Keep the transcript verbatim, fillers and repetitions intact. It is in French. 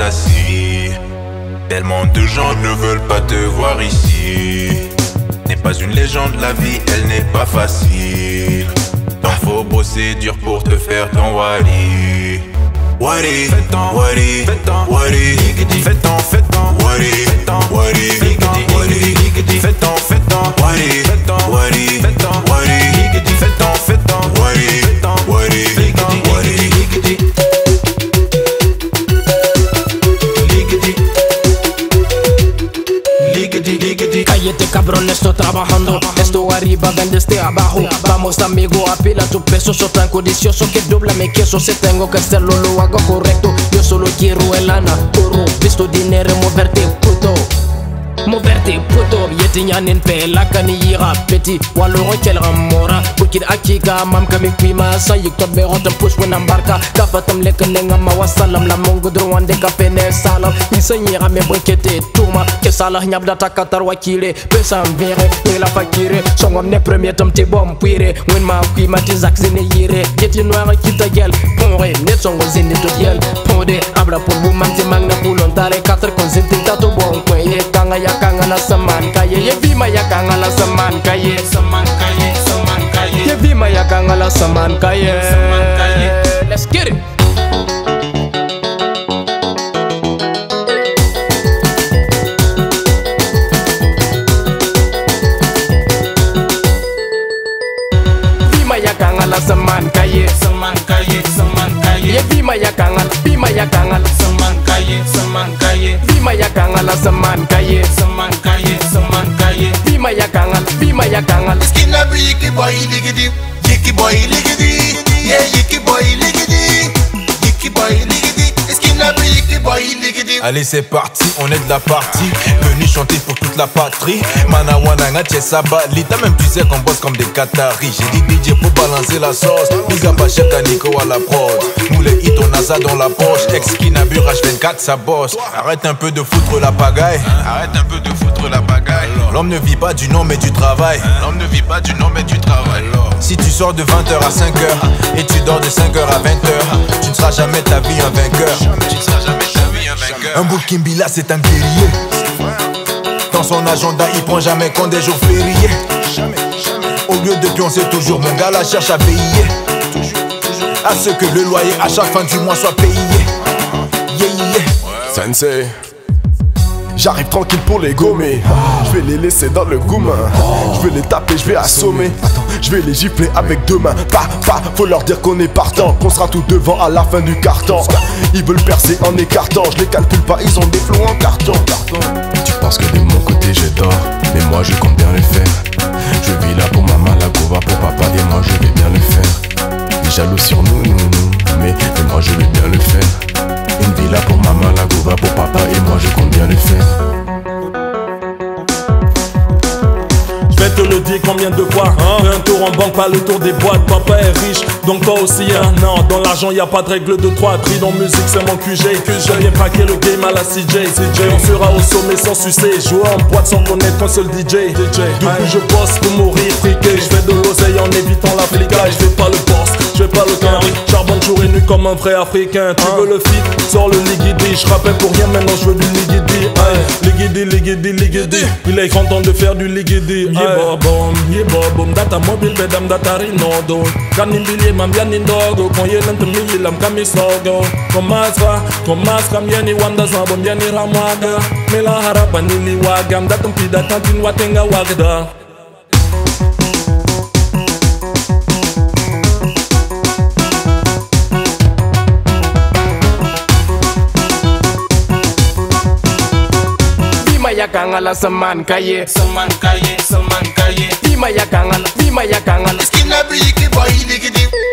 assis. Tellement de gens ne veulent pas te voir ici. N'est pas une légende, la vie elle n'est pas facile. T'en faut bosser dur pour te faire ton wari. Wari, fais ton wari, fais ton wari, fais ton, fais ton wari, fais ton wari, fais ton wari, fais ton, fais ton wari, fais ton wari, fais ton wari, fais ton, fais ton wari, fais ton wari, fais ton wari. Cállate cabrón, estoy trabajando. Estoy arriba, vende este abajo. Vamos amigo, apila tu peso. Soy tan codicioso que dobla mi queso. Si tengo que hacerlo, lo hago correcto. Yo solo quiero el lana, oro, visto dinero, moverte, puto. Moverte, puto. Yeti nyanin pe la kaniyira petit. Waloro kel ramora. Bukid akika mam kami pima. Sayik to be rotem push when embarca. Kafatam lek nenga ma wasalam. La mongo droande kapene salam. Isanyira me brinkete tuma. Ke salah nyab data katar wakile. Pesam vere, ni la fakire. Songom ne premier tom te bom puire. When ma pima ti zak zine yire. Yeti noir kita gel. Ponre, net songo zine to yel. Ponde, abra pour vous manti magna poulon. Tare quatre konzinti tato bon kweye. Kanga ya kanga la saman kaye. Ye vima ya kanga la saman kaye. Saman kaye, saman kaye. Ye vima ya kanga la saman kaye. Saman kaye. Let's get it. La saman kaye, saman kaye, saman kaye. Ye vima ya kangal, vima ya kangal, saman kaye, saman kaye. Vima ya kangal, la saman kaye, saman kaye, saman kaye. Vima ya kangal, vima ya kangal. Skin up, yicky boy, liggity, yicky boy, liggity, yeah, yicky boy, liggity, yicky boy, liggity. Skin up, yicky boy, liggity. Allez c'est parti, on est de la partie. Venu chanter pour toute la patrie. Manawananga Sabali. T'as même tu sais qu'on bosse comme des Qataris. J'ai dit D J pour balancer la sauce. Niga Pacheka Nico à la prod. Nous les hits on a ça dans la poche. Ex Kinabur H vingt-quatre ça bosse. Arrête un peu de foutre la pagaille. Arrête un peu de foutre la pagaille. L'homme ne vit pas du nom mais du travail. L'homme ne vit pas du nom mais du travail. Si tu sors de vingt heures à cinq heures et tu dors de cinq heures à vingt heures, tu ne seras jamais ta vie un vainqueur. Tu ne seras jamais ta vie un vainqueur. Un Burkimbila c'est un guerrier. Dans son agenda il prend jamais compte des jours fériés. Au lieu de pioncer toujours mon gars la cherche à payer. À ce que le loyer à chaque fin du mois soit payé. Yeah yeah. Sensei, j'arrive tranquille pour les gommer. Je vais les laisser dans le goumin. Je vais les taper, je vais assommer. Je vais les gifler avec deux mains. Pas, pas, faut leur dire qu'on est partant. Qu'on sera tout devant à la fin du carton. Ils veulent percer en écartant. Je les calcule pas, ils ont des flots en carton. Tu penses que de mon côté j'ai tort, mais moi je compte bien le faire. Je vis là pour maman, la gova pour papa, et moi je vais bien le faire. Les jaloux sur nous, nous, nous, mais, mais moi je vais bien le faire. Une villa pour maman, la gova pour papa, et moi je compte bien le faire. Je vais te le dire combien de fois, hein? Fais un tour en banque, pas le tour des boîtes. Papa est riche, donc toi aussi hein? Non, dans l'argent y a pas de règle de trois. Tri dans musique c'est mon Q G. Je viens braquer le game à la C J. On sera au sommet sans sucer. Jouer en boîte sans connaître qu'un seul D J. Du coup je bosse pour mourir friqué. Je fais de l'oseille en évitant la flicage. Je fais pas le boss, je fais pas le carré. Charbonne jour et nuit comme un vrai africain. Tu veux le fit, sors le ligidi. Je rappelle pour rien maintenant je veux du ligidi. Ligidi, ligidi, ligidi. Il est grand temps de faire du ligidi. Bom, ye bom, data mobile bedam data rinodo. Kanimbilie mambiani ndogo, konye nantumili lam kamisogo. Komaswa, komaswa myeni wanda zabo myeni ramwaga. Mela harapa niliwaga, mdatumpida tantin watenga wagda. Ya kangala saman kaye, saman kaye, saman kaye. Vima ya kangala, vima ya kangala. Skin up, yicky boy, liggity.